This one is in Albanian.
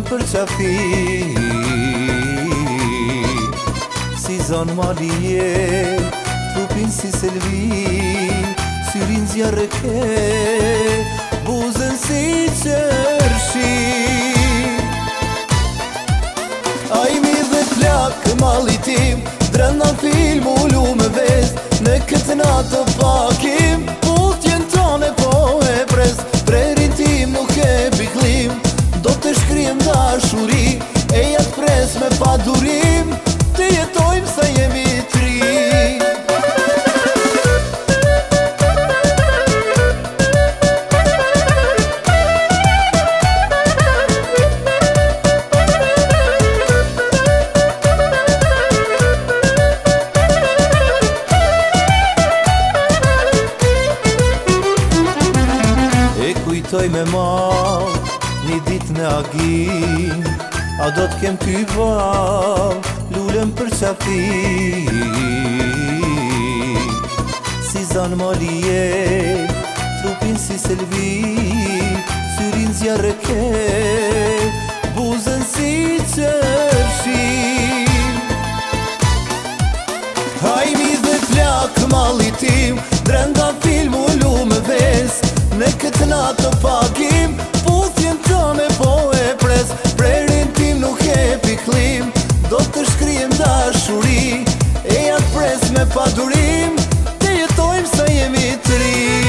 për qafi. Si zon malije, trupin si selvi, syrin zjarë ke, buzën si qërshi. Ajmi dhe plak mali tim, drenda film u lu me vest, në këtë natë pakim, putjen tone po e pres, prerin tim nuk e piklim, do të shkrim dashuri, e jatë pres me padurim, të jetojmë sa jemi tri. Kujtoj me mal, një dit në agim, a do t'kem ty val, lullem për qafi. Si zan malije, trupin si selvi, syrin zjarë ke, buzën si qërshi. Hajmi dhe plak mali tim, drenda film u lu me ves, në këtë natë pakim, putjen tëne po e pres, prerin tim nuk e piklim, do të shkrim dashuri, e jatë pres me padurim, të jetojmë sa jemi tri.